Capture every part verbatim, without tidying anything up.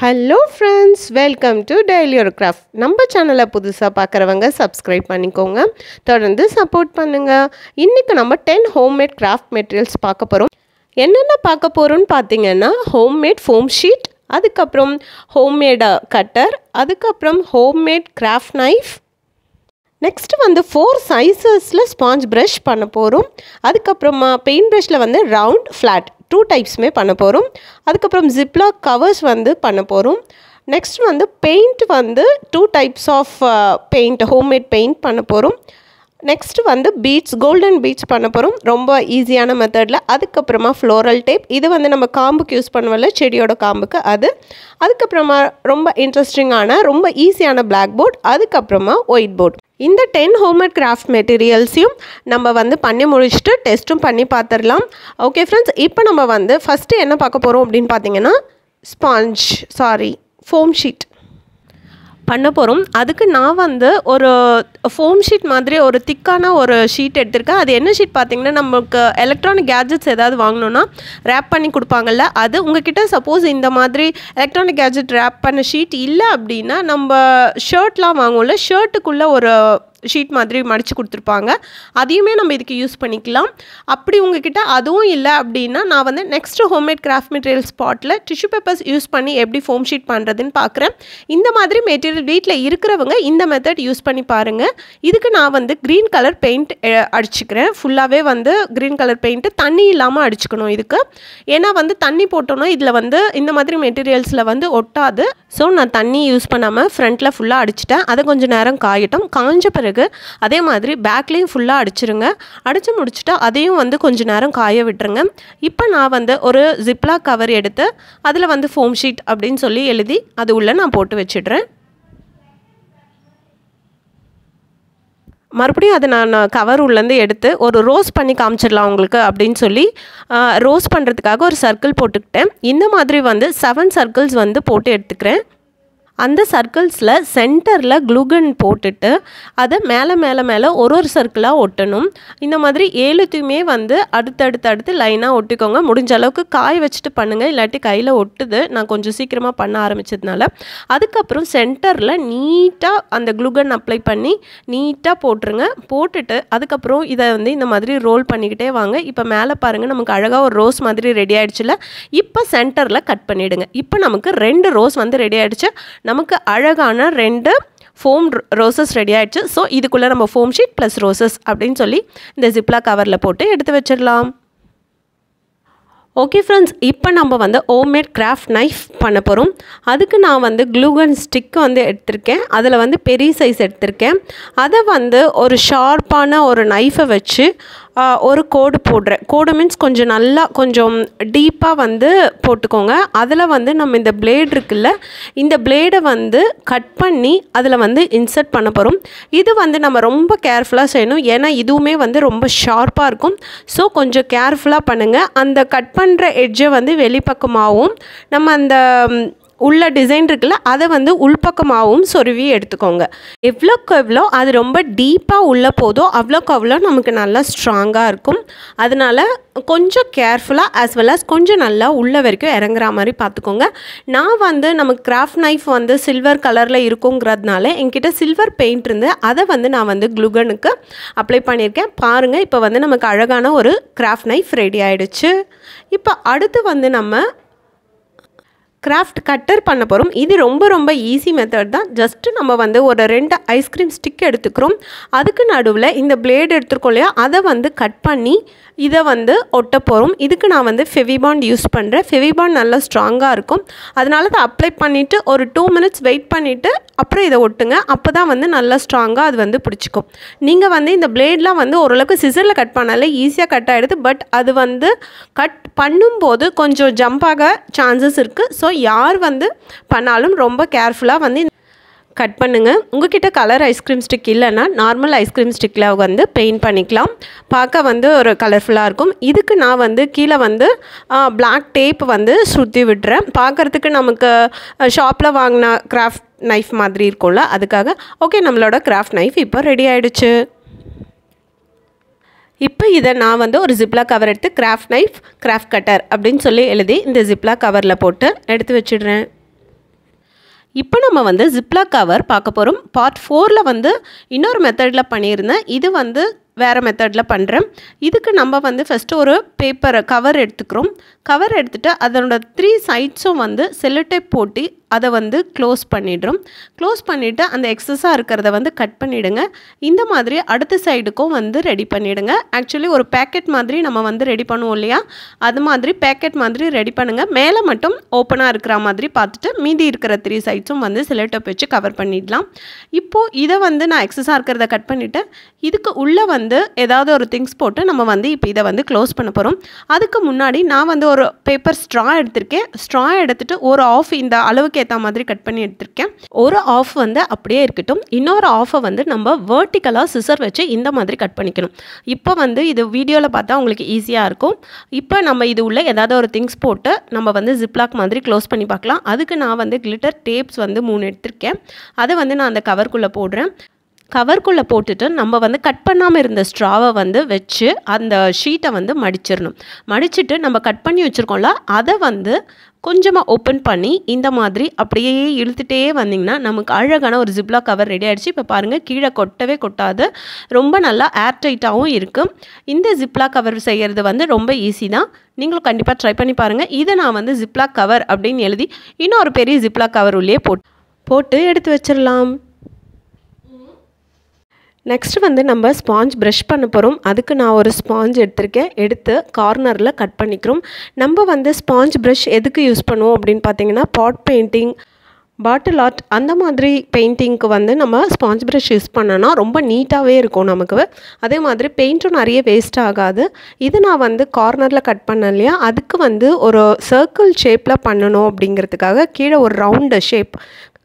Hello friends, welcome to Daily or Craft. நம்ம சேனலை புதுசாக பார்க்குறவங்க சப்ஸ்கிரைப் பண்ணிக்கோங்க, தொடர்ந்து சப்போர்ட் பண்ணுங்கள். இன்றைக்கி நம்ம டென் ஹோம்மேட் கிராஃப்ட் மெட்டீரியல்ஸ் பார்க்க போகிறோம். என்னென்ன பார்க்க போகிறோன்னு பார்த்தீங்கன்னா ஹோம்மேட் ஃபோம் ஷீட், அதுக்கப்புறம் ஹோம்மேட் கட்டர், அதுக்கப்புறம் ஹோம்மேட் கிராஃப்ட் நைஃப், நெக்ஸ்ட்டு வந்து ஃபோர் சைஸஸில் ஸ்பாஞ்ச் ப்ரஷ் பண்ண போகிறோம். அதுக்கப்புறமா பெயிண்ட் ப்ரஷில் வந்து ரவுண்ட் ஃப்ளாட் டூ டைப்ஸுமே பண்ண போகிறோம். அதுக்கப்புறம் ஜிப்லாக் கவர்ஸ் வந்து பண்ண போகிறோம். நெக்ஸ்ட் வந்து பெயிண்ட் வந்து two types of paint homemade paint பண்ண போகிறோம். நெக்ஸ்ட்டு வந்து பீட்ஸ் கோல்டன் பீட்ஸ் பண்ண போகிறோம், ரொம்ப ஈஸியான மெத்தடில். அதுக்கப்புறமா ஃப்ளோரல் டேப், இது வந்து நம்ம காம்புக்கு யூஸ் பண்ணுவோம்ல, செடியோட காம்புக்கு அது. அதுக்கப்புறமா ரொம்ப இன்ட்ரெஸ்டிங்கான ரொம்ப ஈஸியான பிளாக் போர்ட், அதுக்கப்புறமா ஒயிட் போர்ட். இந்த டென் ஹோம்மேட் கிராஃப்ட் மெட்டீரியல்ஸையும் நம்ம வந்து பண்ணி முடிச்சுட்டு டெஸ்ட்டும் பண்ணி பார்த்துடலாம். ஓகே ஃப்ரெண்ட்ஸ், இப்போ நம்ம வந்து ஃபஸ்ட்டு என்ன பார்க்க போகிறோம் அப்படின்னு பார்த்தீங்கன்னா ஸ்பாஞ்ச் சாரி ஃபோம் ஷீட் பண்ண போகிறோம். அதுக்கு நான் வந்து ஒரு ஃபோம் ஷீட் மாதிரி ஒரு திக்கான ஒரு ஷீட் எடுத்திருக்கேன். அது என்ன ஷீட் பார்த்திங்கன்னா, நமக்கு எலக்ட்ரானிக் கேஜெட்ஸ் ஏதாவது வாங்கினோன்னா ரேப் பண்ணி கொடுப்பாங்கள்ல, அது உங்ககிட்ட சப்போஸ் இந்த மாதிரி எலக்ட்ரானிக் கேஜெட் ரேப் பண்ண ஷீட் இல்லை அப்படின்னா, நம்ம ஷர்ட்லாம் வாங்குவோம்ல, ஷர்ட்டுக்குள்ளே ஒரு ஷீட் மாதிரி மடித்து கொடுத்துருப்பாங்க, அதையுமே நம்ம இதுக்கு யூஸ் பண்ணிக்கலாம். அப்படி உங்ககிட்ட அதுவும் இல்லை அப்படின்னா, நான் வந்து நெக்ஸ்ட்டு ஹோம்மேட் கிராஃப்ட் மெட்டீரியல் ஸ்பாட்டில் டிஷ்யூ பேப்பர்ஸ் யூஸ் பண்ணி எப்படி ஃபோம் ஷீட் பண்ணுறதுன்னு பார்க்குறேன். இந்த மாதிரி மெட்டீரியல் வீட்டில் இருக்கிறவங்க இந்த மெத்தட் யூஸ் பண்ணி பாருங்கள். இதுக்கு நான் வந்து க்ரீன் கலர் பெயிண்ட் அடிச்சுக்கிறேன். ஃபுல்லாகவே வந்து க்ரீன் கலர் பெயிண்ட்டு தண்ணி இல்லாமல் அடிச்சுக்கணும் இதுக்கு. ஏன்னா வந்து தண்ணி போட்டோன்னா இதில் வந்து இந்த மாதிரி மெட்டீரியல்ஸில் வந்து ஒட்டாது. ஸோ நான் தண்ணி யூஸ் பண்ணாமல் ஃப்ரண்ட்டில் ஃபுல்லாக அடிச்சிட்டேன். அதை கொஞ்சம் நேரம் காயட்டும். காஞ்ச பிறகு அதே மாதிரி பேக்லேயும் ஃபுல்லாக அடிச்சிருங்க. அடித்து முடிச்சுட்டு அதையும் வந்து கொஞ்சம் நேரம் காய விட்டுருங்க. இப்போ நான் வந்து ஒரு ஜிப்லாக் கவர் எடுத்து அதில் வந்து ஃபோம் ஷீட் அப்படின்னு சொல்லி எழுதி அது உள்ளே நான் போட்டு வச்சிடுறேன். மறுபடியும் அதை நான் கவர் உள்ளேருந்து எடுத்து ஒரு ரோஸ் பண்ணி காமிச்சிடலாம் உங்களுக்கு அப்படின்னு சொல்லி ரோஸ் பண்ணுறதுக்காக ஒரு சர்க்கிள் போட்டுக்கிட்டேன். இந்த மாதிரி வந்து செவன் சர்க்கிள்ஸ் வந்து போட்டு எடுத்துக்கிறேன். அந்த சர்க்கிள்ஸில் சென்டரில் க்ளூகன் போட்டுட்டு அதை மேலே மேலே மேலே ஒரு ஒரு சர்க்கிளாக ஒட்டணும். இந்த மாதிரி ஏழுத்தையுமே வந்து அடுத்தடுத்து அடுத்து லைனாக ஒட்டிக்கோங்க. முடிஞ்ச அளவுக்கு காய வச்சுட்டு பண்ணுங்கள், இல்லாட்டி கையில் ஒட்டுது. நான் கொஞ்சம் சீக்கிரமாக பண்ண ஆரம்பித்ததுனால. அதுக்கப்புறம் சென்டரில் நீட்டாக அந்த க்ளூகன் அப்ளை பண்ணி நீட்டாக போட்டுருங்க. போட்டுட்டு அதுக்கப்புறம் இதை வந்து இந்த மாதிரி ரோல் பண்ணிக்கிட்டே வாங்க. இப்போ மேலே பாருங்கள், நமக்கு அழகாக ஒரு ரோஸ் மாதிரி ரெடி ஆகிடுச்சுல. இப்போ சென்டரில் கட் பண்ணிவிடுங்க. இப்போ நமக்கு ரெண்டு ரோஸ் வந்து ரெடி ஆகிடுச்சு. நமக்கு அழகான ரெண்டு ஃபோம் ரோசஸ் ரெடி ஆகிடுச்சு. ஸோ இதுக்குள்ளே நம்ம ஃபோம் ஷீட் ப்ளஸ் ரோசஸ் அப்படின்னு சொல்லி இந்த ஜிப்லாக் கவரில் போட்டு எடுத்து வச்சிடலாம். ஓகே ஃப்ரெண்ட்ஸ், இப்போ நம்ம வந்து ஹோம்மேட் கிராஃப்ட் நைஃப் பண்ண போகிறோம். அதுக்கு நான் வந்து க்ளூகன் ஸ்டிக் வந்து எடுத்திருக்கேன். அதில் வந்து பெரிய சைஸ் எடுத்திருக்கேன். அதை வந்து ஒரு ஷார்ப்பான ஒரு நைஃபை வச்சு ஒரு கோடு போடுறேன். கோடு மீன்ஸ் கொஞ்சம் நல்லா கொஞ்சம் டீப்பாக வந்து போட்டுக்கோங்க. அதில் வந்து நம்ம இந்த பிளேட் இருக்குல்ல, இந்த பிளேடை வந்து கட் பண்ணி அதில் வந்து இன்சர்ட் பண்ண போகிறோம். இது வந்து நம்ம ரொம்ப கேர்ஃபுல்லாக செய்யணும், ஏன்னா இதுவுமே வந்து ரொம்ப ஷார்ப்பாக இருக்கும். ஸோ கொஞ்சம் கேர்ஃபுல்லாக பண்ணுங்கள். அந்த கட் பண்ணுற எட்ஜை வந்து வெளிப்பக்கமாகவும் நம்ம அந்த உள்ள டிசைன் இருக்குல்ல அதை வந்து உள்பக்கமாகவும் சொருவி எடுத்துக்கோங்க. எவ்வளோக்கு எவ்வளோ அது ரொம்ப டீப்பாக உள்ளே போதோ அவ்வளோக்கு அவ்வளோ நமக்கு நல்லா ஸ்ட்ராங்காக இருக்கும். அதனால் கொஞ்சம் கேர்ஃபுல்லாக ஆஸ் வெல் ஆஸ் கொஞ்சம் நல்லா உள்ள வரைக்கும் இறங்குற மாதிரி பார்த்துக்கோங்க. நான் வந்து நமக்கு கிராஃப்ட் நைஃப் வந்து சில்வர் கலரில் இருக்குங்கிறதுனால என்கிட்ட சில்வர் பெயிண்ட் இருந்து அதை வந்து நான் வந்து க்ளூகனுக்கு அப்ளை பண்ணியிருக்கேன். பாருங்கள், இப்போ வந்து நமக்கு அழகான ஒரு கிராஃப்ட் நைஃப் ரெடி ஆகிடுச்சு. இப்போ அடுத்து வந்து நம்ம கிராஃப்ட் கட்டர் பண்ண போகிறோம். இது ரொம்ப ரொம்ப ஈஸி மெத்தட் தான். ஜஸ்ட்டு நம்ம வந்து ஒரு ரெண்டு ஐஸ்கிரீம் ஸ்டிக் எடுத்துக்கிறோம். அதுக்கு நடுவில் இந்த பிளேடு எடுத்துருக்கோம் இல்லையா, அதை வந்து கட் பண்ணி இதை வந்து ஒட்ட போகிறோம். இதுக்கு நான் வந்து ஃபெவிபாண்ட் யூஸ் பண்ணுறேன். ஃபெவிபாண்ட் நல்லா ஸ்ட்ராங்காக இருக்கும். அதனால அதை அப்ளை பண்ணிவிட்டு ஒரு டூ மினிட்ஸ் வெயிட் பண்ணிவிட்டு அப்புறம் இதை ஒட்டுங்க. அப்போ தான் வந்து நல்லா ஸ்ட்ராங்காக அது வந்து பிடிச்சிக்கும். நீங்கள் வந்து இந்த பிளேட்லாம் வந்து ஓரளவுக்கு சிசரில் கட் பண்ணாலே ஈஸியாக கட் ஆகிடுது. பட் அது வந்து கட் பண்ணும்போது கொஞ்சம் ஜம்ப் ஆக சான்சஸ் இருக்குது. ஸோ யார் வந்து பண்ணாலும் ரொம்ப கேர்ஃபுல்லாக வந்து கட் பண்ணுங்கள். உங்கள்கிட்ட கலர் ஐஸ்கிரீம் ஸ்டிக் இல்லைன்னா நார்மல் ஐஸ்கிரீம் ஸ்டிக்கில் வந்து பெயிண்ட் பண்ணிக்கலாம். பார்க்க வந்து ஒரு கலர்ஃபுல்லாக இருக்கும். இதுக்கு நான் வந்து கீழே வந்து பிளாக் டேப் வந்து சுற்றி விட்டுறேன். பார்க்குறதுக்கு நமக்கு ஷாப்பில் வாங்கின கிராஃப்ட் நைஃப் மாதிரி இருக்கும்ல, அதுக்காக. ஓகே, நம்மளோட கிராஃப்ட் நைஃப் இப்போ ரெடி ஆகிடுச்சு. இப்போ இதை நான் வந்து ஒரு ஜிப்லாக் கவர் எடுத்து கிராஃப்ட் நைஃப் கிராஃப்ட் கட்டர் அப்படின்னு சொல்லி எழுதி இந்த ஜிப்லாக் கவரில் போட்டு எடுத்து வச்சிடுறேன். இப்போ நம்ம வந்து ஜிப்லாக் கவர் பார்க்க போகிறோம். பார்ட் ஃபோரில் வந்து இன்னொரு மெத்தடில் பண்ணியிருந்தேன். இது வந்து வேறு மெத்தடில் பண்ணுறேன். இதுக்கு நம்ம வந்து ஃபஸ்ட்டு ஒரு பேப்பரை கவர் எடுத்துக்கிறோம். கவர் எடுத்துகிட்டு அதனோட த்ரீ சைட்ஸும் வந்து செல்லோடேப் போட்டு அதை வந்து க்ளோஸ் பண்ணிடுறோம். க்ளோஸ் பண்ணிவிட்டு அந்த எக்ஸஸாக இருக்கிறத வந்து கட் பண்ணிவிடுங்க. இந்த மாதிரி அடுத்த சைடுக்கும் வந்து ரெடி பண்ணிவிடுங்க. ஆக்சுவலி ஒரு பேக்கெட் மாதிரி நம்ம வந்து ரெடி பண்ணுவோம் இல்லையா, அது மாதிரி பேக்கெட் மாதிரி ரெடி பண்ணுங்கள். மேலே மட்டும் ஓப்பனாக இருக்கிற மாதிரி பார்த்துட்டு மீதி இருக்கிற த்ரீ சைட்ஸும் வந்து செல்லோடேப் வச்சு கவர் பண்ணிடலாம். இப்போது இதை வந்து நான் எக்ஸஸாக இருக்கிறத கட் பண்ணிவிட்டேன். இதுக்கு உள்ளே வந்து ஏதாவது ஒரு திங்ஸ் போட்டு நம்ம வந்து இப்போ இதை வந்து க்ளோஸ் பண்ண போகிறோம். அதுக்கு முன்னாடி நான் வந்து ஒரு பேப்பர் ஸ்ட்ரா எடுத்திருக்கேன். ஸ்ட்ரா எடுத்துகிட்டு ஒரு ஆஃப் இந்த அளவுக்கு ஏற்ற மாதிரி கட் பண்ணி எடுத்திருக்கேன். ஒரு ஆஃப் வந்து அப்படியே இருக்கட்டும். இன்னொரு ஆஃபை வந்து நம்ம வேர்ட்டிக்கலாக சிசர் வச்சு இந்த மாதிரி கட் பண்ணிக்கணும். இப்போ வந்து இது வீடியோவில் பார்த்தா உங்களுக்கு ஈஸியாக இருக்கும். இப்போ நம்ம இது உள்ள ஏதாவது ஒரு திங்ஸ் போட்டு நம்ம வந்து ஜிப்லாக் மாதிரி க்ளோஸ் பண்ணி பார்க்கலாம். அதுக்கு நான் வந்து கிளிட்டர் டேப்ஸ் வந்து மூணு எடுத்திருக்கேன். அதை வந்து நான் அந்த கவருக்குள்ளே போடுறேன். கவருக்குள்ளே போட்டுட்டு நம்ம வந்து கட் பண்ணாமல் இருந்த ஸ்ட்ராவை வந்து வச்சு அந்த ஷீட்டை வந்து மடிச்சிடணும். மடிச்சுட்டு நம்ம கட் பண்ணி வச்சுருக்கோம்ல, அதை வந்து கொஞ்சமாக ஓப்பன் பண்ணி இந்த மாதிரி அப்படியே இழுத்துட்டே வந்திங்கன்னா நமக்கு அழகான ஒரு ஜிப்லாக் கவர் ரெடி ஆகிடுச்சு. இப்போ பாருங்கள், கீழே கொட்டவே கொட்டாது, ரொம்ப நல்லா ஏர் டைட்டாகவும் இருக்குது. இந்த ஜிப்லாக் கவர் செய்கிறது வந்து ரொம்ப ஈஸி தான். நீங்களும் கண்டிப்பாக ட்ரை பண்ணி பாருங்கள். இதை நான் வந்து ஜிப்லாக் கவர் அப்படின்னு எழுதி இன்னொரு பெரிய ஜிப்லாக் கவர் உள்ளே போட்டு போட்டு எடுத்து வச்சிடலாம். நெக்ஸ்ட் வந்து நம்ம ஸ்பாஞ்ச் ப்ரஷ் பண்ண போகிறோம். அதுக்கு நான் ஒரு ஸ்பாஞ்ச் எடுத்திருக்கேன். எடுத்து கார்னரில் கட் பண்ணிக்கிறோம். நம்ம வந்து ஸ்பாஞ்ச் ப்ரஷ் எதுக்கு யூஸ் பண்ணுவோம் அப்படின்னு பார்த்தீங்கன்னா, பாட் பெயிண்டிங், பாட்டில் ஆர்ட் அந்த மாதிரி பெயிண்டிங்க்கு வந்து நம்ம ஸ்பாஞ்ச் ப்ரஷ் யூஸ் பண்ணோன்னா ரொம்ப நீட்டாகவே இருக்கும் நமக்கு. அதே மாதிரி பெயிண்ட்டும் நிறைய வேஸ்ட் ஆகாது. இது நான் வந்து கார்னரில் கட் பண்ணேன் இல்லையா, அதுக்கு வந்து ஒரு சர்க்கிள் ஷேப்பில் பண்ணணும் அப்படிங்கிறதுக்காக கீழே ஒரு ரவுண்டு ஷேப்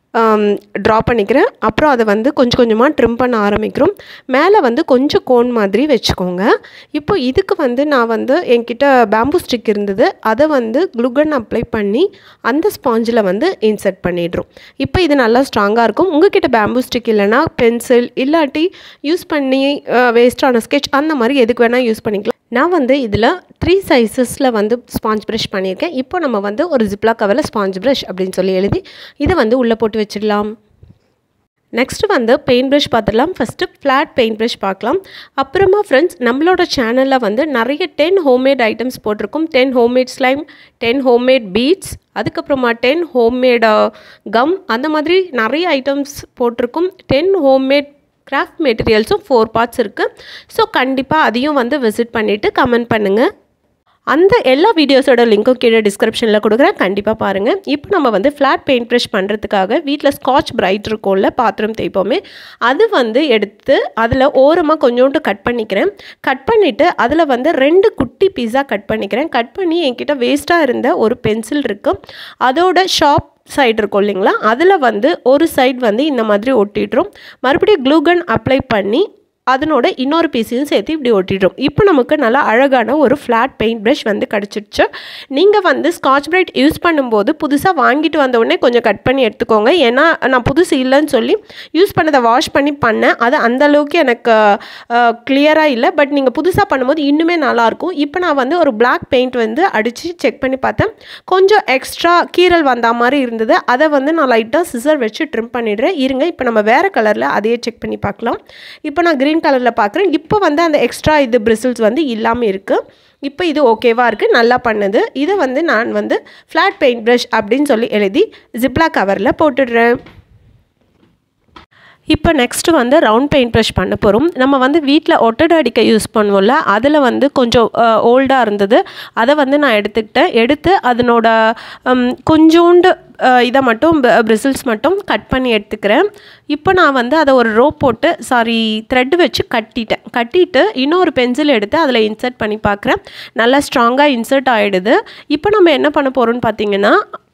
ட்ரா பண்ணிக்கிறேன். அப்புறம் அதை வந்து கொஞ்சம் கொஞ்சமாக ட்ரிம் பண்ண ஆரம்பிக்கிறோம். மேலே வந்து கொஞ்சம் கோன் மாதிரி வச்சுக்கோங்க. இப்போ இதுக்கு வந்து நான் வந்து என்கிட்ட பேம்பூ ஸ்டிக் இருந்தது. அதை வந்து க்ளூகன் அப்ளை பண்ணி அந்த ஸ்பாஞ்சில் வந்து இன்சர்ட் பண்ணிடுறோம். இப்போ இது நல்லா ஸ்ட்ராங்காக இருக்கும். உங்கள்கிட்ட பேம்பூ ஸ்டிக் இல்லைனா பென்சில் இல்லாட்டி யூஸ் பண்ணி வேஸ்டான ஸ்கெட்ச் அந்த மாதிரி எதுக்கு வேணால் யூஸ் பண்ணிக்கலாம். நான் வந்து இதில் த்ரீ சைஸஸில் வந்து ஸ்பாஞ்ச் ப்ரஷ் பண்ணியிருக்கேன். இப்போ நம்ம வந்து ஒரு ஜிப்லாக் கவரில் ஸ்பாஞ்ச் ப்ரஷ் அப்படின்னு சொல்லி எழுதி இதை வந்து உள்ளே போட்டு வச்சிடலாம். நெக்ஸ்ட்டு வந்து பெயிண்ட் ப்ரஷ் பார்த்துடலாம். ஃபஸ்ட்டு ஃப்ளாட் பெயிண்ட் ப்ரஷ் பார்க்கலாம். அப்புறமா ஃப்ரெண்ட்ஸ், நம்மளோட சேனலில் வந்து நிறைய டென் ஹோம்மேட் ஐட்டம்ஸ் போட்டிருக்கும். Ten homemade slime, ten homemade beads, அதுக்கப்புறமா டென் ஹோம்மேட் கம், அந்த மாதிரி நிறைய ஐட்டம்ஸ் போட்டிருக்கும். டென் ஹோம்மேட் கிராஃப்ட் மெட்டீரியல்ஸும் ஃபோர் பார்ட்ஸ் இருக்குது. ஸோ கண்டிப்பாக அதையும் வந்து விசிட் பண்ணிவிட்டு கமெண்ட் பண்ணுங்கள். அந்த எல்லா வீடியோஸோட லிங்க்கும் கீழே டிஸ்கிரிப்ஷனில் கொடுக்குறேன், கண்டிப்பாக பாருங்கள். இப்போ நம்ம வந்து ஃப்ளாட் பெயிண்ட் ப்ரஷ் பண்ணுறதுக்காக வீட்டில் ஸ்காட்ச் பிரைட் இருக்கும்ல, பாத்திரம் தேய்ப்போமே, அது வந்து எடுத்து அதில் ஓரமாக கொஞ்சோண்டு கட் பண்ணிக்கிறேன். கட் பண்ணிவிட்டு அதில் வந்து ரெண்டு குட்டி பீஸாக கட் பண்ணிக்கிறேன். கட் பண்ணி என்கிட்ட வேஸ்ட்டாக இருந்த ஒரு பென்சில் இருக்குது, அதோட ஷார்ப் சைடு இருக்கும் இல்லைங்களா, அதில் வந்து ஒரு சைடு வந்து இந்த மாதிரி ஒட்டிடுறோம். மறுபடியும் க்ளூகன் அப்ளை பண்ணி அதனோட இன்னொரு பீஸையும் சேர்த்து இப்படி ஒட்டிடுறோம். இப்போ நமக்கு நல்லா அழகான ஒரு ஃப்ளாட் பெயிண்ட் ப்ரஷ் வந்து கிடச்சிடுச்சு. நீங்கள் வந்து ஸ்காட்ச் பிரைட் யூஸ் பண்ணும்போது புதுசாக வாங்கிட்டு வந்தவுடனே கொஞ்சம் கட் பண்ணி எடுத்துக்கோங்க. ஏன்னா நான் புதுசு இல்லைன்னு சொல்லி யூஸ் பண்ணதை வாஷ் பண்ணி பண்ணேன். அது அந்தளவுக்கு எனக்கு கிளியராக இல்லை. பட் நீங்கள் புதுசாக பண்ணும்போது இன்னுமே நல்லாயிருக்கும். இப்போ நான் வந்து ஒரு பிளாக் பெயிண்ட் வந்து அடித்து செக் பண்ணி பார்த்தேன். கொஞ்சம் எக்ஸ்ட்ரா கீரல் வந்த மாதிரி இருந்தது. அதை வந்து நான் லைட்டாக சிசர் வச்சு ட்ரிம் பண்ணிடுறேன். இருங்க, இப்போ நம்ம வேறு கலரில் அதையே செக் பண்ணி பார்க்கலாம். இப்போ நான் க்ரீன் கலரில் பார்க்குறேன். இப்போ வந்து அந்த எக்ஸ்ட்ரா இது பிரிசில்ஸ் வந்து இல்லாமல் இருக்குது. இப்போ இது ஓகேவாக இருக்குது, நல்லா பண்ணுது. இதை வந்து நான் வந்து ஃப்ளாட் பெயிண்ட் ப்ரஷ் அப்படின்னு சொல்லி எழுதி ஜிப்லாக் கவரில் போட்டுடுறேன். இப்போ நெக்ஸ்ட்டு வந்து ரவுண்ட் பெயிண்ட் ப்ரஷ் பண்ண போகிறோம். நம்ம வந்து வீட்டில் ஒட்டடை அடிக்க யூஸ் பண்ணுவோம்ல, அதில் வந்து கொஞ்சம் ஓல்டாக இருந்தது. அதை வந்து நான் எடுத்துக்கிட்டேன். எடுத்து அதனோட கொஞ்சோண்டு இதை மட்டும் பிரிசில்ஸ் மட்டும் கட் பண்ணி எடுத்துக்கிறேன். இப்போ நான் வந்து அதை ஒரு ரோப் போட்டு சாரி த்ரெட் வச்சு கட்டிட்டேன். கட்டிட்டு இன்னொரு பென்சில் எடுத்து அதில் இன்சர்ட் பண்ணி பார்க்குறேன். நல்லா ஸ்ட்ராங்காக இன்சர்ட் ஆகிடுது. இப்போ நம்ம என்ன பண்ண போகிறோம்னு பார்த்தீங்கன்னா,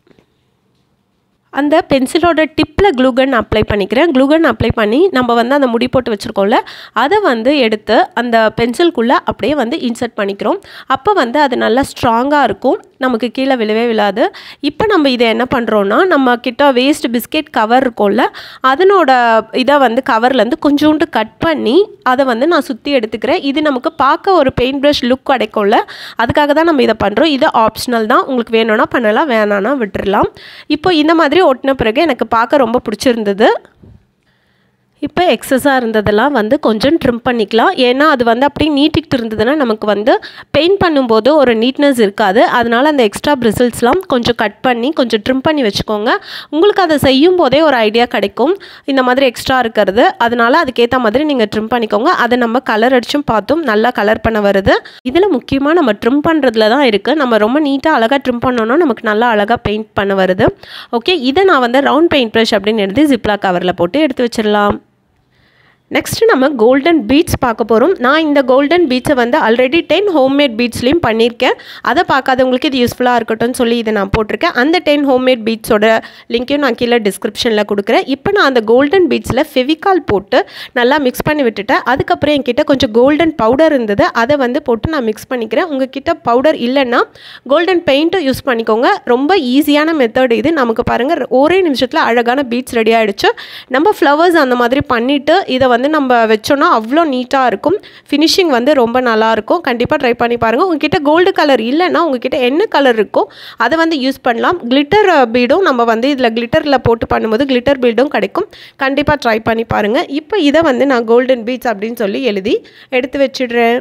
அந்த பென்சிலோட டிப்பில் க்ளூகன் அப்ளை பண்ணிக்கிறேன். க்ளூகன் அப்ளை பண்ணி நம்ம வந்து அந்த முடி போட்டு வச்சுருக்கோம்ல, அதை வந்து எடுத்து அந்த பென்சில்குள்ளே அப்படியே வந்து இன்சர்ட் பண்ணிக்கிறோம். அப்போ வந்து அது நல்லா ஸ்ட்ராங்காக இருக்கும், நமக்கு கீழே விழவே விழாது. இப்போ நம்ம இதை என்ன பண்ணுறோன்னா, நம்ம கிட்ட வேஸ்ட் பிஸ்கெட் கவர் இருக்கும்ல, அதனோட இதை வந்து கவர்லேருந்து கொஞ்சோண்டு கட் பண்ணி அதை வந்து நான் சுற்றி எடுத்துக்கிறேன். இது நமக்கு பார்க்க ஒரு பெயிண்ட் ப்ரஷ் லுக் கிடைக்கும்ல, அதுக்காக தான் நம்ம இதை பண்ணுறோம். இது ஆப்ஷனல் தான், உங்களுக்கு வேணும்னா பண்ணலாம், வேணான்னா விட்டுடலாம். இப்போ இந்த மாதிரி ஒட்டின பிறகு எனக்கு பார்க்க ரொம்ப பிடிச்சிருந்தது. இப்போ எக்ஸஸாக இருந்ததெல்லாம் வந்து கொஞ்சம் ட்ரிம் பண்ணிக்கலாம். ஏன்னா அது வந்து அப்படியே நீட்டிக்கிட்டு இருந்ததுன்னா நமக்கு வந்து பெயிண்ட் பண்ணும்போது ஒரு நீட்னஸ் இருக்காது. அதனால் அந்த எக்ஸ்ட்ரா பிரிசில்ஸ்லாம் கொஞ்சம் கட் பண்ணி கொஞ்சம் ட்ரிம் பண்ணி வச்சுக்கோங்க. உங்களுக்கு அதை செய்யும் போதே ஒரு ஐடியா கிடைக்கும் இந்த மாதிரி எக்ஸ்ட்ரா இருக்கிறது. அதனால் அதுக்கேற்ற மாதிரி நீங்கள் ட்ரிம் பண்ணிக்கோங்க. அதை நம்ம கலர் அடிச்சும் பார்த்தோம், நல்லா கலர் பண்ண வருது. இதில் முக்கியமாக நம்ம ட்ரிம் பண்ணுறதுல தான் இருக்குது. நம்ம ரொம்ப நீட்டாக அழகாக ட்ரிம் பண்ணோன்னா நமக்கு நல்லா அழகாக பெயிண்ட் பண்ண வருது. ஓகே, இதை நான் வந்து ரவுண்ட் பெயிண்ட் ப்ரஷ் அப்படின்னு எழுதி ஜிப்லா கவரில் போட்டு எடுத்து வச்சிடலாம். நெக்ஸ்ட்டு நம்ம கோல்டன் பீட்ஸ் பார்க்க போகிறோம். நான் இந்த கோல்டன் பீட்ஸை வந்து ஆல்ரெடி டென் ஹோம்மேட் பீட்ஸ்லேயும் பண்ணியிருக்கேன். அதை பார்க்காதவங்களுக்கு இது யூஸ்ஃபுல்லாக இருக்கட்டும்னு சொல்லி இதை நான் போட்டிருக்கேன். அந்த டென் ஹோம்மேட் பீட்ஸோட லிங்க்கையும் நான் கீழே டிஸ்கிரிப்ஷனில் கொடுக்குறேன். இப்போ நான் அந்த கோல்டன் பீட்ஸில் ஃபெவிகால் போட்டு நல்லா மிக்ஸ் பண்ணி விட்டுட்டேன். அதுக்கப்புறம் என்கிட்ட கொஞ்சம் கோல்டன் பவுடர் இருந்தது, அதை வந்து போட்டு நான் மிக்ஸ் பண்ணிக்கிறேன். உங்கள் கிட்ட பவுடர் இல்லைன்னா கோல்டன் பெயிண்ட்டும் யூஸ் பண்ணிக்கோங்க. ரொம்ப ஈஸியான மெத்தட் இது. நமக்கு பாருங்கள் ஒரே நிமிஷத்தில் அழகான பீட்ஸ் ரெடி ஆகிடுச்சு. நம்ம ஃப்ளவர்ஸ் அந்த மாதிரி பண்ணிவிட்டு இதை வந்து நம்ம வச்சோன்னா அவ்வளோ நீட்டாக இருக்கும். ஃபினிஷிங் வந்து ரொம்ப நல்லாயிருக்கும். கண்டிப்பாக ட்ரை பண்ணி பாருங்கள். உங்ககிட்ட கோல்டு கலர் இல்லைன்னா உங்ககிட்ட என்ன கலர் இருக்கோ அதை வந்து யூஸ் பண்ணலாம். கிளிட்டர் பீடும் நம்ம வந்து இதில் கிளிட்டரில் போட்டு பண்ணும்போது கிளிட்டர் பீடும் கிடைக்கும். கண்டிப்பாக ட்ரை பண்ணி பாருங்கள். இப்போ இதை வந்து நான் கோல்டன் பீட்ஸ் அப்படின்னு சொல்லி எழுதி எடுத்து வச்சிடுறேன்.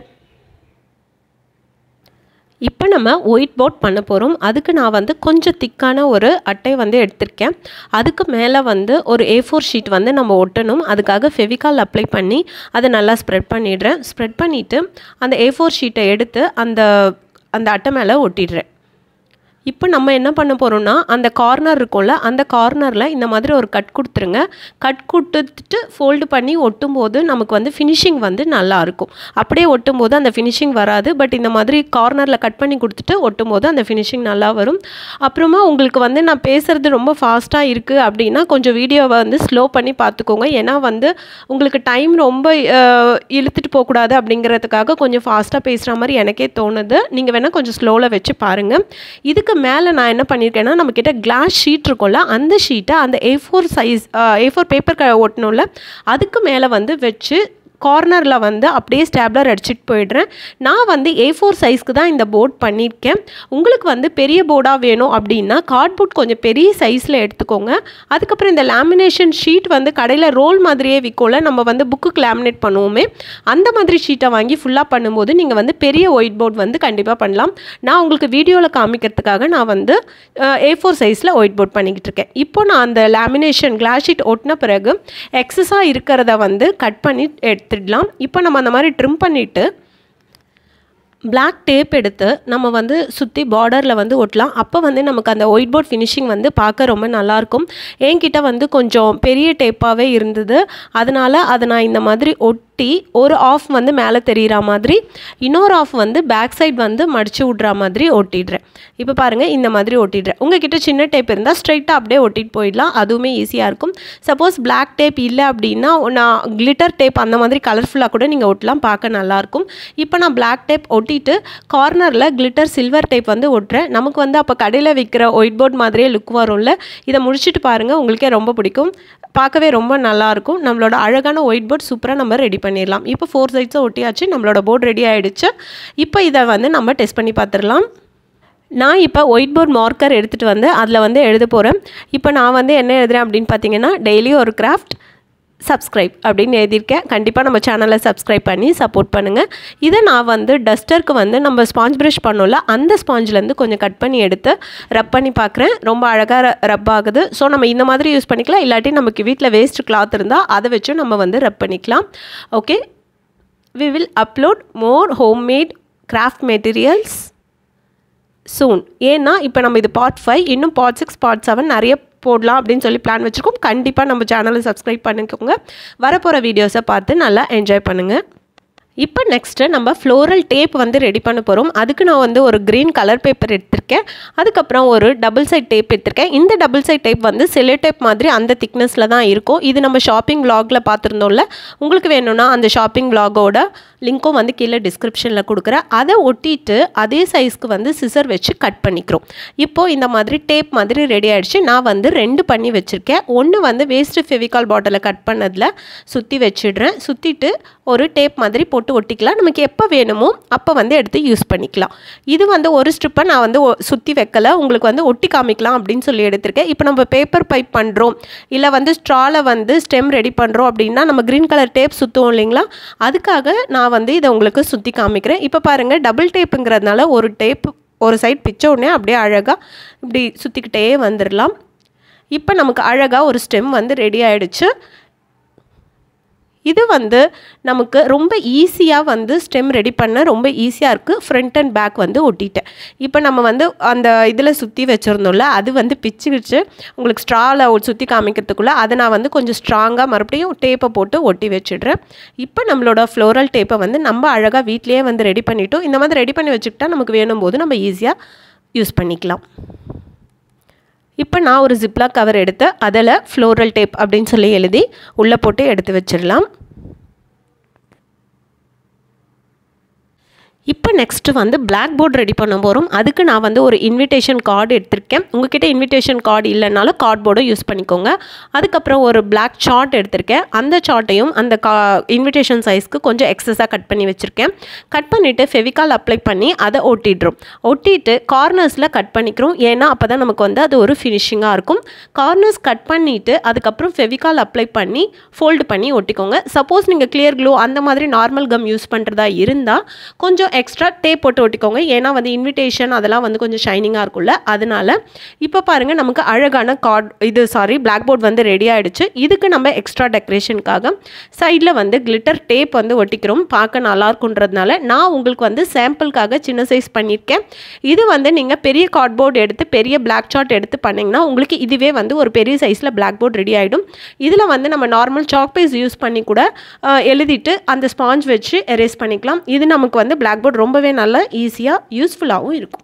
இப்போ நம்ம ஒயிட் போர்ட் பண்ண போகிறோம். அதுக்கு நான் வந்து கொஞ்சம் திக்கான ஒரு அட்டை வந்து எடுத்திருக்கேன். அதுக்கு மேலே வந்து ஒரு ஏ ஃபோர் ஷீட் வந்து நம்ம ஒட்டணும். அதுக்காக ஃபெவிகால் அப்ளை பண்ணி அதை நல்லா ஸ்ப்ரெட் பண்ணிடுறேன். ஸ்ப்ரெட் பண்ணிவிட்டு அந்த ஏ ஃபோர் ஷீட்டை எடுத்து அந்த அந்த அட்டை மேலே ஒட்டிடுறேன். இப்போ நம்ம என்ன பண்ண போகிறோம்னா அந்த கார்னர் இருக்கும்ல, அந்த கார்னரில் இந்த மாதிரி ஒரு கட் கொடுத்துருங்க. கட் கொடுத்துட்டு ஃபோல்டு பண்ணி ஒட்டும் போது நமக்கு வந்து ஃபினிஷிங் வந்து நல்லாயிருக்கும். அப்படியே ஒட்டும் போது அந்த ஃபினிஷிங் வராது. பட் இந்த மாதிரி கார்னரில் கட் பண்ணி கொடுத்துட்டு ஒட்டும் போது அந்த ஃபினிஷிங் நல்லா வரும். அப்புறமா உங்களுக்கு வந்து நான் பேசுகிறது ரொம்ப ஃபாஸ்ட்டாக இருக்குது அப்படின்னா கொஞ்சம் வீடியோவை வந்து ஸ்லோ பண்ணி பார்த்துக்கோங்க. ஏன்னா வந்து உங்களுக்கு டைம் ரொம்ப இழுத்துட்டு போகக்கூடாது அப்படிங்கிறதுக்காக கொஞ்சம் ஃபாஸ்ட்டாக பேசுகிற மாதிரி எனக்கே தோணுது. நீங்கள் வேணால் கொஞ்சம் ஸ்லோவில் வச்சு பாருங்கள். இதுக்கு மேலே நான் என்ன பண்ணியிருக்கேன்னா நம்மக்கிட்ட கிளாஸ் ஷீட் இருக்கும்ல, அந்த ஷீட்டை அந்த A four size A four paper ஒட்டணும்ல அதுக்கு மேலே வந்து வச்சு கார்னரில் வந்து அப்படியே ஸ்டாப்லர் அடிச்சுட்டு போயிடுறேன். நான் வந்து ஏ ஃபோர் சைஸ்க்கு தான் இந்த போர்ட் பண்ணியிருக்கேன். உங்களுக்கு வந்து பெரிய போர்டாக வேணும் அப்படின்னா கார்ட்போர்ட் கொஞ்சம் பெரிய சைஸில் எடுத்துக்கோங்க. அதுக்கப்புறம் இந்த லேமினேஷன் ஷீட் வந்து கடையில் ரோல் மாதிரியே விற்கோல, நம்ம வந்து புக்குக்கு லேமினேட் பண்ணுவோமே அந்த மாதிரி ஷீட்டை வாங்கி ஃபுல்லாக பண்ணும்போது நீங்கள் வந்து பெரிய ஒயிட் போர்ட் வந்து கண்டிப்பாக பண்ணலாம். நான் உங்களுக்கு வீடியோவில் காமிக்கிறதுக்காக நான் வந்து ஏ ஃபோர் சைஸில் ஒயிட் போர்ட் பண்ணிக்கிட்டு இருக்கேன். இப்போ நான் அந்த லேமினேஷன் கிளாஸ் ஷீட் ஒட்டின பிறகு எக்ஸஸாக இருக்கிறத வந்து கட் பண்ணி எடுத்து இப்போ நம்ம அந்த மாதிரி ட்ரிம் பண்ணிவிட்டு பிளாக் டேப் எடுத்து நம்ம வந்து சுற்றி பார்டரில் வந்து ஒட்டலாம். அப்போ வந்து நமக்கு அந்த ஒயிட் போர்ட் ஃபினிஷிங் வந்து பார்க்க ரொம்ப நல்லாயிருக்கும். என்கிட்ட வந்து கொஞ்சம் பெரிய டேப்பாகவே இருந்தது. அதனால் அதை நான் இந்த மாதிரி ஒட்டி ஒரு ஆஃப் வந்து மேலே தெரிகிற மாதிரி இன்னொரு ஆஃப் வந்து பேக் சைட் வந்து மடித்து விட்ற மாதிரி ஒட்டிடுறேன். இப்போ பாருங்கள் இந்த மாதிரி ஒட்டிடுறேன். உங்கள்கிட்ட சின்ன டேப் இருந்தால் ஸ்ட்ரைட்டாக அப்படியே ஒட்டிட்டு போயிடலாம். அதுவுமே ஈஸியாக இருக்கும். சப்போஸ் பிளாக் டேப் இல்லை அப்படின்னா நான் கிளிட்டர் டேப் அந்த மாதிரி கலர்ஃபுல்லாக கூட நீங்கள் ஒட்டலாம், பார்க்க நல்லாயிருக்கும். இப்போ நான் பிளாக் டேப் ஒட்டி கார்னரில் கிளிட்டர் சில்வர் டேப் வந்து ஒட்டுறேன். நமக்கு வந்து அப்போ கடையில் விற்கிற ஒயிட் போர்ட் மாதிரியே லுக் வரும்ல. இதை முடிச்சுட்டு பாருங்கள், உங்களுக்கே ரொம்ப பிடிக்கும். பார்க்கவே ரொம்ப நல்லாயிருக்கும். நம்மளோட அழகான ஒயிட் போர்ட் சூப்பராக நம்ம ரெடி பண்ணிடலாம். இப்போ ஃபோர் சைட்ஸை ஒட்டியாச்சு, நம்மளோட போர்ட் ரெடி ஆகிடுச்சு. இப்போ இதை வந்து நம்ம டெஸ்ட் பண்ணி பார்த்துடலாம். நான் இப்போ ஒயிட் போர்ட் மார்க்கர் எடுத்துகிட்டு வந்து அதில் வந்து எழுத போகிறேன். இப்போ நான் வந்து என்ன எழுதுகிறேன் அப்படின்னு பார்த்தீங்கன்னா டெய்லி ஒரு கிராஃப்ட் சப்ஸ்கிரைப் அப்படின்னு எழுதியிருக்கேன். கண்டிப்பாக நம்ம சேனலை சப்ஸ்கிரைப் பண்ணி சப்போர்ட் பண்ணுங்கள். இதை நான் வந்து டஸ்டருக்கு வந்து நம்ம ஸ்பாஞ்ச் ப்ரஷ் பண்ணோம்ல அந்த ஸ்பாஞ்சிலேருந்து கொஞ்சம் கட் பண்ணி எடுத்து ரப் பண்ணி பார்க்குறேன். ரொம்ப அழகாக ரப் ஆகுது. ஸோ நம்ம இந்த மாதிரி யூஸ் பண்ணிக்கலாம். இல்லாட்டி நமக்கு வீட்டில் வேஸ்ட் கிளாத் இருந்தால் அதை வச்சு நம்ம வந்து ரப் பண்ணிக்கலாம். Okay, we will upload more homemade craft materials soon. ஏன்னா இப்போ நம்ம இது பார்ட் ஃபைவ், இன்னும் பார்ட் சிக்ஸ் பார்ட் செவன் நிறைய போடலாம் அப்படின்னு சொல்லி பிளான் வச்சுருக்கோம். கண்டிப்பாக நம்ம சேனலை சப்ஸ்கிரைப் பண்ணிக்கோங்க. வரப்போகிற வீடியோஸை பார்த்து நல்லா என்ஜாய் பண்ணுங்கள். இப்போ நெக்ஸ்ட்டு நம்ம ஃப்ளோரல் டேப் வந்து ரெடி பண்ண போகிறோம். அதுக்கு நான் வந்து ஒரு க்ரீன் கலர் பேப்பர் எடுத்திருக்கேன். அதுக்கப்புறம் ஒரு டபுள் சைட் டேப் எடுத்திருக்கேன். இந்த டபுள் சைட் டேப் வந்து செல்லோ டேப் மாதிரி அந்த திக்னஸில் தான் இருக்கும். இது நம்ம ஷாப்பிங் விலாகில் பார்த்துருந்தோம்ல, உங்களுக்கு வேணும்னா அந்த ஷாப்பிங் விலாகோட லிங்க்கும் வந்து கீழே டிஸ்கிரிப்ஷனில் கொடுக்குறேன். அதை ஒட்டிட்டு அதே சைஸ்க்கு வந்து சிசர் வச்சு கட் பண்ணிக்கிறோம். இப்போது இந்த மாதிரி டேப் மாதிரி ரெடி ஆகிடுச்சு. நான் வந்து ரெண்டு பண்ணி வச்சுருக்கேன். ஒன்று வந்து வேஸ்ட்டு ஃபெவிகால் பாட்டிலை கட் பண்ணதில் சுற்றி வச்சிடுறேன். சுற்றிட்டு ஒரு டேப் மாதிரி போட்டு போட்டு ஒட்டிக்கலாம். நமக்கு எப்போ வேணுமோ அப்போ வந்து எடுத்து யூஸ் பண்ணிக்கலாம். இது வந்து ஒரு ஸ்ட்ரிப்பை நான் வந்து சுற்றி வைக்கலை, உங்களுக்கு வந்து ஒட்டி காமிக்கலாம் அப்படின்னு சொல்லி எடுத்திருக்கேன். இப்போ நம்ம பேப்பர் பைப் பண்ணுறோம் இல்லை வந்து ஸ்ட்ராவில் வந்து ஸ்டெம் ரெடி பண்ணுறோம் அப்படின்னா நம்ம க்ரீன் கலர் டேப் சுற்றுவோம் இல்லைங்களா, அதுக்காக நான் வந்து இதை உங்களுக்கு சுற்றி காமிக்கிறேன். இப்போ பாருங்கள், டபுள் டேப்புங்கிறதுனால ஒரு டேப் ஒரு சைட் பிச்ச உடனே அப்படியே அழகாக இப்படி சுற்றிக்கிட்டே வந்துடலாம். இப்போ நமக்கு அழகாக ஒரு ஸ்டெம் வந்து ரெடி ஆகிடுச்சு. இது வந்து நமக்கு ரொம்ப ஈஸியாக வந்து ஸ்டெம் ரெடி பண்ண ரொம்ப ஈஸியாக இருக்குது. ஃப்ரண்ட் அண்ட் பேக் வந்து ஒட்டிட்டேன். இப்போ நம்ம வந்து அந்த இதில் சுற்றி வச்சுருந்தோம்ல, அது வந்து பிச்சுக்கிச்சு. உங்களுக்கு ஸ்ட்ராவில் சுற்றி காமிக்கிறதுக்குள்ளே அதை நான் வந்து கொஞ்சம் ஸ்ட்ராங்காக மறுபடியும் டேப்பை போட்டு ஒட்டி வச்சிடுறேன். இப்போ நம்மளோட ஃப்ளோரல் டேப்பை வந்து நம்ம அழகாக வீட்லேயே வந்து ரெடி பண்ணிட்டோம். இந்த மாதிரி ரெடி பண்ணி வச்சுக்கிட்டா நமக்கு வேணும் போது நம்ம ஈஸியாக யூஸ் பண்ணிக்கலாம். இப்போ நான் ஒரு ஜிப்லாக் கவர் எடுத்து அதில் ஃப்ளோரல் டேப் அப்படின்னு சொல்லி எழுதி உள்ளே போட்டு எடுத்து வச்சிடலாம். இப்போ நெக்ஸ்ட்டு வந்து பிளாக் போர்டு ரெடி பண்ண போகிறோம். அதுக்கு நான் வந்து ஒரு இன்விடேஷன் கார்டு எடுத்திருக்கேன். உங்கள்கிட்ட இன்விடேஷன் கார்டு இல்லைனாலும் கார்ட்போர்டும் யூஸ் பண்ணிக்கோங்க. அதுக்கப்புறம் ஒரு பிளாக் சார்ட் எடுத்திருக்கேன். அந்த சார்ட்டையும் அந்த கா இன்விடேஷன் சைஸ்க்கு கொஞ்சம் எக்ஸஸாக கட் பண்ணி வச்சுருக்கேன். கட் பண்ணிவிட்டு ஃபெவிகால் அப்ளை பண்ணி அதை ஒட்டிடுறோம். ஒட்டிட்டு கார்னர்ஸில் கட் பண்ணிக்கிறோம். ஏன்னா அப்போ தான் நமக்கு வந்து அது ஒரு ஃபினிஷிங்காக இருக்கும். கார்னர்ஸ் கட் பண்ணிவிட்டு அதுக்கப்புறம் ஃபெவிகால் அப்ளை பண்ணி ஃபோல்டு பண்ணி ஒட்டிக்கோங்க. சப்போஸ் நீங்கள் கிளியர் க்ளூ அந்த மாதிரி நார்மல் கம் யூஸ் பண்ணுறதா இருந்தால் கொஞ்சம் எக்ஸ்ட்ரா டேப் போட்டு ஒட்டிக்கோங்க. ஏன்னா வந்து இன்விடேஷன் அதெல்லாம் வந்து கொஞ்சம் ஷைனிங்காக இருக்கும்ல, அதனால. இப்போ பாருங்கள், நமக்கு அழகான கார்ட் இது சாரி பிளாக் போர்ட் வந்து ரெடி ஆகிடுச்சு. இதுக்கு நம்ம எக்ஸ்ட்ரா டெக்கரேஷனுக்காக சைடில் வந்து கிளிட்டர் டேப் வந்து ஒட்டிக்கிறோம். பார்க்க நல்லா இருக்குன்றதுனால நான் உங்களுக்கு வந்து சாம்பிளுக்காக சின்ன சைஸ் பண்ணியிருக்கேன். இது வந்து நீங்கள் பெரிய கார்ட்போர்டு எடுத்து பெரிய பிளாக் சார்ட் எடுத்து பண்ணிங்கன்னா உங்களுக்கு இதுவே வந்து ஒரு பெரிய சைஸில் பிளாக் போர்ட் ரெடி ஆகிடும். இதில் வந்து நம்ம நார்மல் சாக் பீஸ் யூஸ் பண்ணி கூட எழுதிட்டு அந்த ஸ்பாஞ்ச் வச்சு எரேஸ் பண்ணிக்கலாம். இது நமக்கு வந்து பிளாக் போர்ட் ரொம்பவே நல்லா ஈஸியாக யூஸ்ஃபுல்லாகவும் இருக்கும்.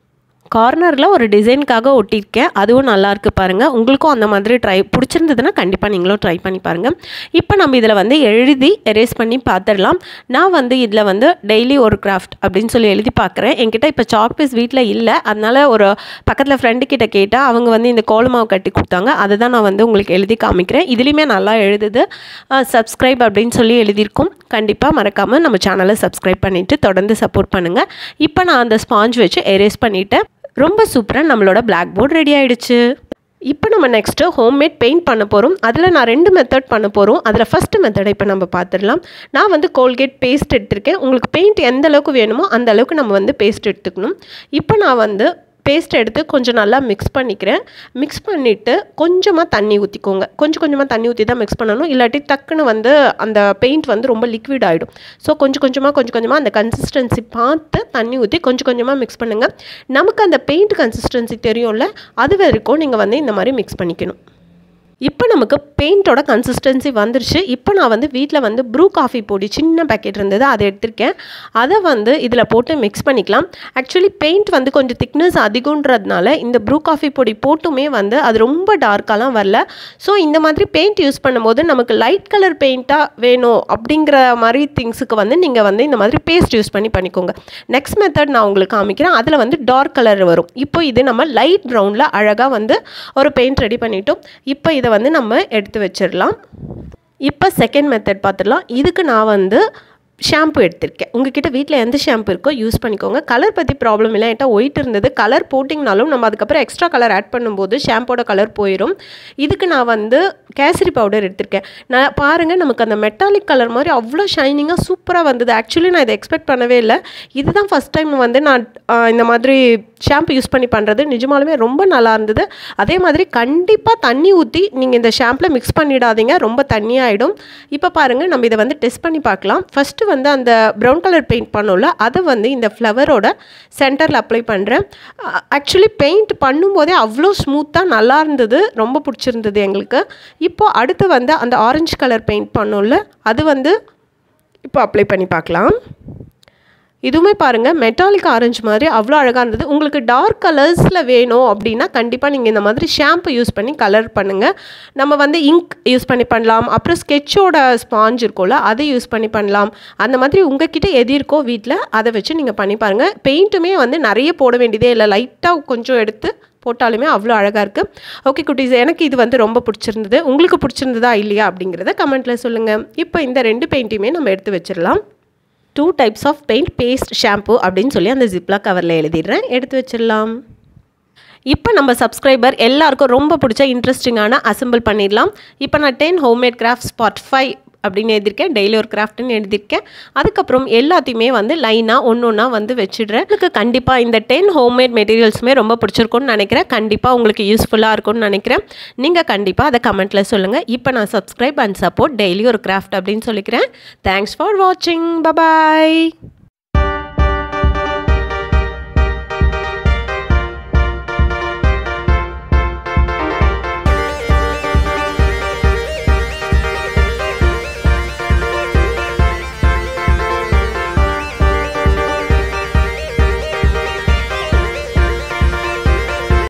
கார்னரில் ஒரு டிசைனுக்காக ஒட்டியிருக்கேன், அதுவும் நல்லாயிருக்கு பாருங்கள். உங்களுக்கும் அந்த மாதிரி ட்ரை பிடிச்சிருந்ததுன்னா கண்டிப்பாக நீங்களும் ட்ரை பண்ணி பாருங்கள். இப்போ நம்ம இதில் வந்து எழுதி எரேஸ் பண்ணி பார்த்துடலாம். நான் வந்து இதில் வந்து டெய்லி ஒரு கிராஃப்ட் அப்படின்னு சொல்லி எழுதி பார்க்குறேன். என்கிட்ட இப்போ சாக் பீஸ் வீட்டில் இல்லை, அதனால் ஒரு பக்கத்தில் ஃப்ரெண்டு கிட்ட கேட்டால் அவங்க வந்து இந்த கோலமாவு கட்டி கொடுத்தாங்க. அதை தான் நான் வந்து உங்களுக்கு எழுதி காமிக்கிறேன். இதுலேயுமே நல்லா எழுதுது. சப்ஸ்கிரைப் அப்படின்னு சொல்லி எழுதியிருக்கும். கண்டிப்பாக மறக்காமல் நம்ம சேனலை சப்ஸ்கிரைப் பண்ணிவிட்டு தொடர்ந்து சப்போர்ட் பண்ணுங்கள். இப்போ நான் அந்த ஸ்பாஞ்ச் வச்சு எரேஸ் பண்ணிவிட்டேன். ரொம்ப சூப்பராக நம்மளோட பிளாக் போர்ட் ரெடி ஆகிடுச்சு. இப்போ நம்ம நெக்ஸ்ட்டு ஹோம்மேட் பெயிண்ட் பண்ண போகிறோம். அதில் நான் ரெண்டு மெத்தட் பண்ண போகிறோம். அதில் ஃபஸ்ட்டு மெத்தடை இப்போ நம்ம பார்த்துடலாம். நான் வந்து கோல்கேட் பேஸ்ட் எடுத்திருக்கேன். உங்களுக்கு பெயிண்ட் எந்த அளவுக்கு வேணுமோ அந்த அளவுக்கு நம்ம வந்து பேஸ்ட் எடுத்துக்கணும். இப்போ நான் வந்து பேஸ்ட் எடுத்து கொஞ்சம் நல்லா மிக்ஸ் பண்ணிக்கிறேன். மிக்ஸ் பண்ணிவிட்டு கொஞ்சமாக தண்ணி ஊற்றிக்கோங்க. கொஞ்சம் கொஞ்சமாக தண்ணி ஊற்றி தான் மிக்ஸ் பண்ணணும், இல்லாட்டி டக்குன்னு வந்து அந்த பெயிண்ட் வந்து ரொம்ப லிக்விட் ஆகிடும். ஸோ கொஞ்சம் கொஞ்சமாக கொஞ்சம் கொஞ்சமாக அந்த கன்சிஸ்டன்சி பார்த்து தண்ணி ஊற்றி கொஞ்சம் கொஞ்சமாக மிக்ஸ் பண்ணுங்கள். நமக்கு அந்த பெயிண்ட் கன்சிஸ்டன்சி தெரியும்ல, அது வரைக்கும் நீங்கள் வந்து இந்த மாதிரி மிக்ஸ் பண்ணிக்கணும். இப்போ நமக்கு பெயிண்டோட கன்சிஸ்டன்சி வந்துருச்சு. இப்போ நான் வந்து வீட்டில் வந்து ப்ரூ காஃபி பொடி சின்ன பேக்கெட் இருந்தது, அதை எடுத்திருக்கேன். அதை வந்து இதில் போட்டு மிக்ஸ் பண்ணிக்கலாம். ஆக்சுவலி பெயிண்ட் வந்து கொஞ்சம் திக்னஸ் அதிகன்றதுனால இந்த ப்ரூ காஃபி பொடி போட்டுமே வந்து அது ரொம்ப டார்க்காலாம் வரல. ஸோ இந்த மாதிரி பெயிண்ட் யூஸ் பண்ணும்போது நமக்கு லைட் கலர் பெயிண்ட்டாக வேணும் அப்படிங்கிற மாதிரி திங்ஸுக்கு வந்து நீங்கள் வந்து இந்த மாதிரி பேஸ்ட் யூஸ் பண்ணி பண்ணிக்கோங்க. நெக்ஸ்ட் மெத்தட் நான் உங்களுக்கு காமிக்கிறேன். அதில் வந்து டார்க் கலர் வரும். இப்போ இது நம்ம லைட் ப்ரௌனில் அழகாக வந்து ஒரு பெயிண்ட் ரெடி பண்ணிட்டோம். இப்போ இதை வந்து நம்ம எடுத்து வச்சிடலாம். இப்போ செகண்ட் மெத்தட் பார்த்துடலாம். இதுக்கு நான் வந்து ஷாம்பு எடுத்திருக்கேன். உங்ககிட்ட வீட்டில் எந்த ஷாம்பு இருக்கோ யூஸ் பண்ணிக்கோங்க. கலர் பற்றி ப்ராப்ளம் இல்லை. என்கிட்ட ஒயிட் இருந்தது. கலர் போட்டிங்கனாலும் நம்ம அதுக்கப்புறம் எக்ஸ்ட்ரா கலர் ஆட் பண்ணும்போது ஷாம்போட கலர் போயிடும். இதுக்கு நான் வந்து கேசரி பவுடர் எடுத்திருக்கேன். நான் பாருங்கள், நமக்கு அந்த மெட்டாலிக் கலர் மாதிரி அவ்வளோ ஷைனிங்காக சூப்பராக வந்தது. ஆக்சுவலி நான் இதை எக்ஸ்பெக்ட் பண்ணவே இல்லை. இதுதான் ஃபஸ்ட் டைம் வந்து நான் இந்த மாதிரி ஷாம்பு யூஸ் பண்ணி பண்ணுறது. நிஜமாலுமே ரொம்ப நல்லா இருந்தது. அதே மாதிரி கண்டிப்பாக தண்ணி ஊற்றி நீங்கள் இந்த ஷாம்பில் மிக்ஸ் பண்ணிடாதீங்க, ரொம்ப தண்ணியாகிடும். இப்போ பாருங்கள், நம்ம இதை வந்து டெஸ்ட் பண்ணி பார்க்கலாம். ஃபஸ்ட்டு வந்து அந்த ப்ரௌன் கலர் பெயிண்ட் பண்ணோம்ல, அதை வந்து இந்த ஃப்ளவரோட சென்டரில் அப்ளை பண்ணுறேன். ஆக்சுவலி பெயிண்ட் பண்ணும்போதே அவ்வளோ ஸ்மூத்தாக நல்லா இருந்தது, ரொம்ப பிடிச்சிருந்தது எங்களுக்கு. இப்போது அடுத்து வந்து அந்த ஆரஞ்சு கலர் பெயிண்ட் பண்ணோம்ல, அது வந்து இப்போ அப்ளை பண்ணி பார்க்கலாம். இதுவுமே பாருங்கள், மெட்டாலிக் ஆரஞ்சு மாதிரி அவ்வளோ அழகாக இருந்தது. உங்களுக்கு டார்க் கலர்ஸில் வேணும் அப்படின்னா கண்டிப்பாக நீங்கள் இந்த மாதிரி ஷாம்பு யூஸ் பண்ணி கலர் பண்ணுங்கள். நம்ம வந்து இங்க் யூஸ் பண்ணி பண்ணலாம். அப்புறம் ஸ்கெட்சோட ஸ்பாஞ்ச் இருக்கும்ல, அதை யூஸ் பண்ணி பண்ணலாம். அந்த மாதிரி உங்ககிட்ட எது இருக்கோ வீட்டில் அதை வச்சு நீங்கள் பண்ணி பாருங்கள். பெயிண்ட்டுமே வந்து நிறைய போட வேண்டியதே இல்லை, லைட்டாக கொஞ்சம் எடுத்து போட்டாலுமே அவ்வளோ அழகாக இருக்குது. ஓகே குட்டீஸ், எனக்கு இது வந்து ரொம்ப பிடிச்சிருந்தது. உங்களுக்கு பிடிச்சிருந்ததா இல்லையா அப்படிங்கிறத கமெண்ட்டில் சொல்லுங்கள். இப்போ இந்த ரெண்டு பெயிண்ட்டையுமே நம்ம எடுத்து வச்சிடலாம். Two types of paint paste shampoo அப்படின்னு சொல்லி அந்த ஜிப்லாக் கவரில் எழுதிடுறேன். எடுத்து வச்சிடலாம். இப்போ நம்ம சப்ஸ்கிரைபர் எல்லாருக்கும் ரொம்ப பிடிச்ச இன்ட்ரெஸ்டிங்கான அசெம்பிள் பண்ணிடலாம். இப்போ நான் ten homemade crafts part five அப்படின்னு எழுதியிருக்கேன். டெய்லி ஒரு கிராஃப்ட்னு எழுதியிருக்கேன். அதுக்கப்புறம் எல்லாத்தையுமே வந்து லைனாக ஒன்று ஒன்றா வந்து வச்சிடுறேன். எனக்கு கண்டிப்பாக இந்த டென் ஹோம்மேட் மெட்டீரியல்ஸுமே ரொம்ப பிடிச்சிருக்கும்னு நினைக்கிறேன். கண்டிப்பாக உங்களுக்கு யூஸ்ஃபுல்லாக இருக்கும்னு நினைக்கிறேன். நீங்கள் கண்டிப்பாக அதை கமெண்ட்டில் சொல்லுங்கள். இப்போ நான் சப்ஸ்கிரைப் அண்ட் சப்போர்ட் டெய்லி ஒரு கிராஃப்ட் அப்படின்னு சொல்லிக்கிறேன். தேங்க்ஸ் ஃபார் வாட்சிங். பபாய்.